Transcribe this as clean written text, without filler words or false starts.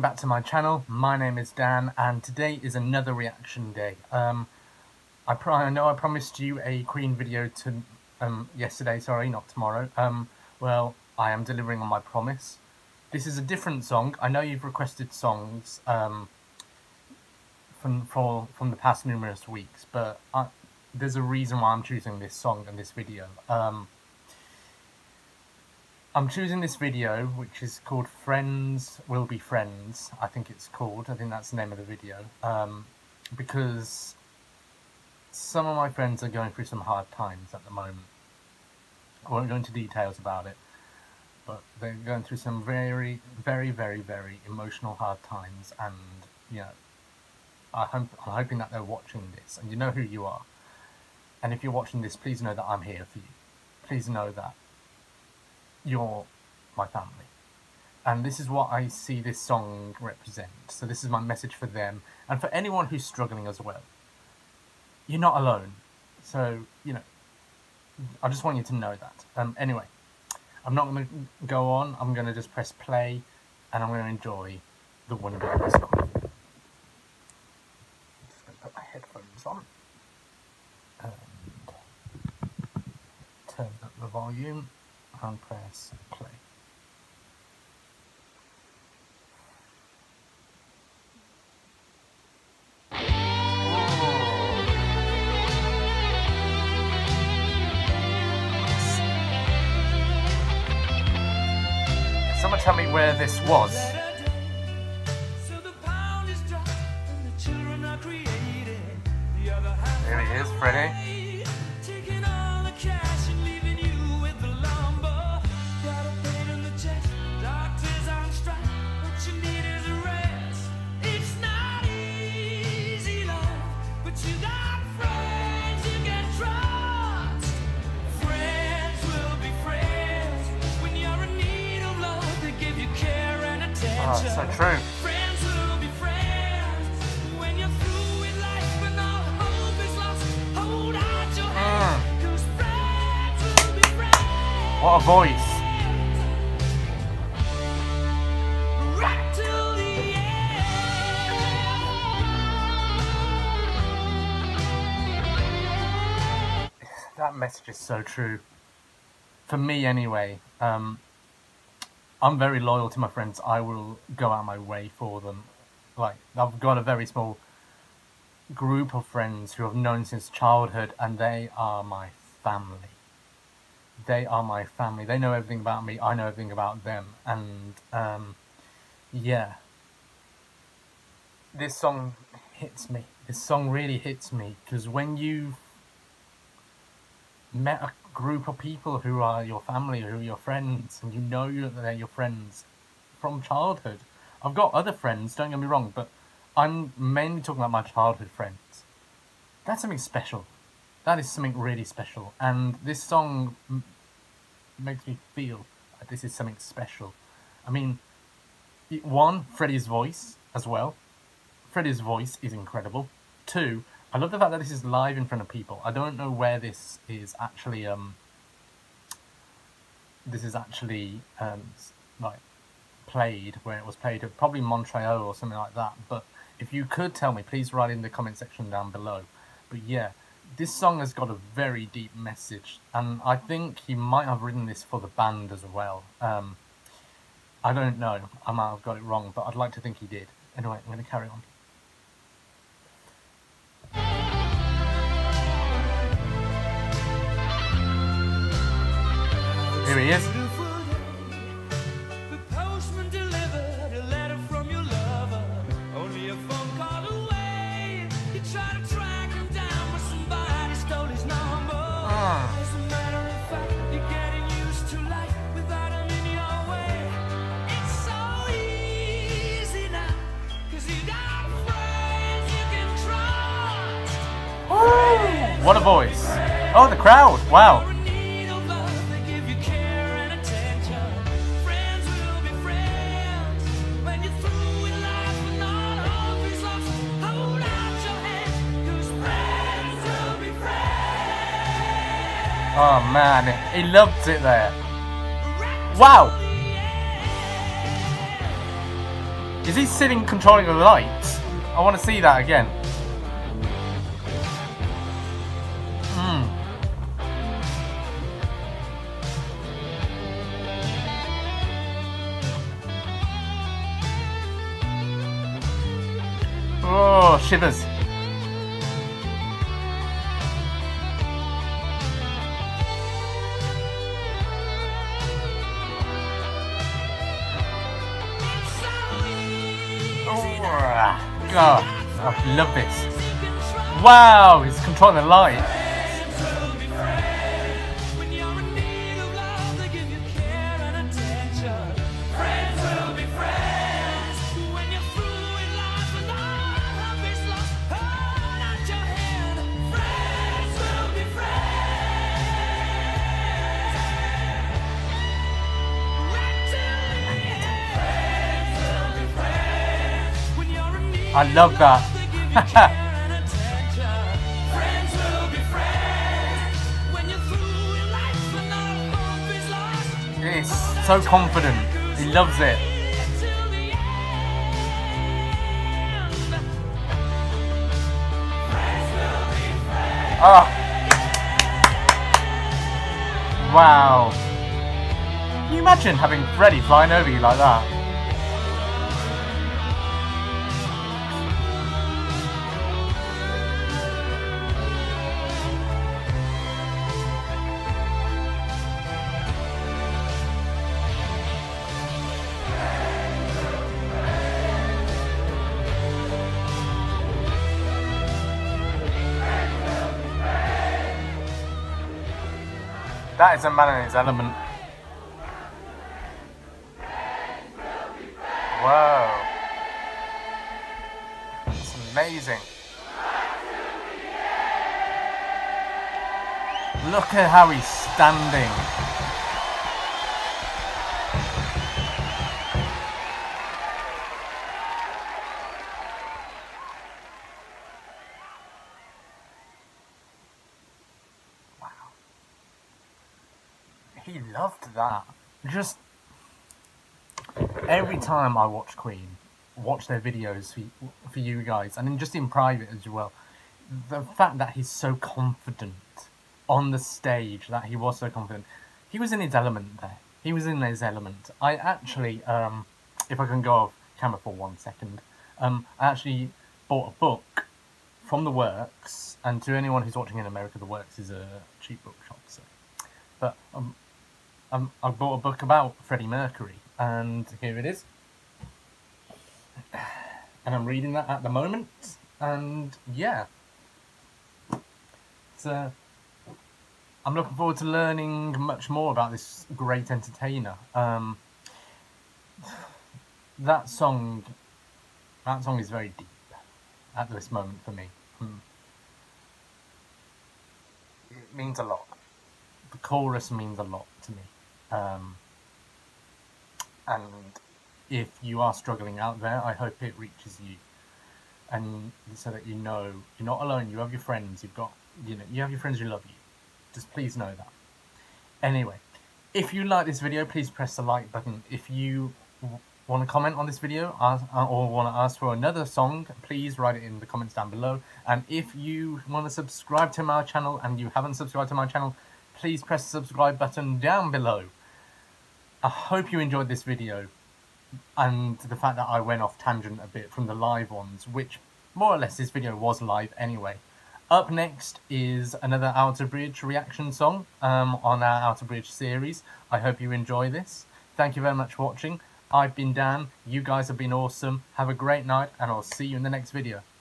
back to my channel. My name is Dan, and today is another reaction day. I know I promised you a Queen video to yesterday, sorry, not tomorrow. Well, I am delivering on my promise. This is a different song. I know you've requested songs from the past numerous weeks, but there's a reason why I'm choosing this song and this video. I'm choosing this video, which is called Friends Will Be Friends, I think it's called. I think that's the name of the video. Because some of my friends are going through some hard times at the moment. I won't go into details about it, but they're going through some very, very, very, very emotional hard times, and, you know, I'm hoping that they're watching this, and you know who you are. And if you're watching this, please know that I'm here for you. Please know that you're my family. And this is what I see this song represent. So this is my message for them, and for anyone who's struggling as well. You're not alone. So, you know, I just want you to know that. Anyway, I'm not going to go on. I'm going to just press play, and I'm going to enjoy the wonder of this song. I'm just going to put my headphones on and turn up the volume and press play. Someone tell me where this was. Here he is, Freddie. Oh, it's so true. Friends will be friends when you're through with life and all hope is lost. Hold out your hand, 'cause friends will be friends. What a voice. Right till the end. That message is so true. For me anyway. I'm very loyal to my friends. I will go out my way for them. Like, I've got a very small group of friends who I've known since childhood, and they are my family. They are my family. They know everything about me. I know everything about them. And, yeah. This song hits me. This song really hits me, because when you've met a group of people who are your family, who are your friends, and you know that they're your friends from childhood. I've got other friends, don't get me wrong, but I'm mainly talking about my childhood friends. That's something special. That is something really special, and this song makes me feel like this is something special. I mean, one, Freddie's voice as well. Freddie's voice is incredible. Two, I love the fact that this is live in front of people. I don't know where this is actually, like, played, where it was played, probably Montreal or something like that. But if you could tell me, please write in the comment section down below. But yeah, this song has got a very deep message, and I think he might have written this for the band as well. I don't know, I might have got it wrong, but I'd like to think he did. Anyway, I'm going to carry on. Here he is. The postman delivered a letter from your lover, only a phone call away. He tried to track him down, but somebody stole his number. As a matter of fact, you're getting used to life without him in your way. It's so easy now, 'cause you got friends you can trust. What a voice. Oh, the crowd. Wow. Oh man, he loved it there. Wow! Is he sitting controlling the lights? I want to see that again. Oh, shivers. Oh, God, I love this. Wow, he's controlling the light. I love that. He's so confident. He loves it. Oh. Wow. Can you imagine having Freddie flying over you like that? That is a man in his element. Whoa. It's amazing. Look at how he's standing. He loved that. Just every time I watch Queen, watch their videos for you guys, and then just in private as well, the fact that he's so confident on the stage, that he was so confident, he was in his element there. He was in his element. I actually, if I can go off camera for 1 second, I actually bought a book from The Works, and to anyone who's watching in America, The Works is a cheap bookshop, so. But I bought a book about Freddie Mercury, and here it is. And I'm reading that at the moment, and yeah. So I'm looking forward to learning much more about this great entertainer. That song is very deep at this moment for me. It means a lot. The chorus means a lot to me. And if you are struggling out there, I hope it reaches you, and so that you know you're not alone. You have your friends. You have your friends who love you. Just please know that. Anyway, if you like this video, please press the like button. If you want to comment on this video or want to ask for another song, please write it in the comments down below. And if you want to subscribe to my channel and you haven't subscribed to my channel, please press the subscribe button down below. I hope you enjoyed this video, and the fact that I went off tangent a bit from the live ones, which more or less this video was live anyway. Up next is another Outer Bridge reaction song on our Outer Bridge series. I hope you enjoy this. Thank you very much for watching. I've been Dan. You guys have been awesome. Have a great night, and I'll see you in the next video.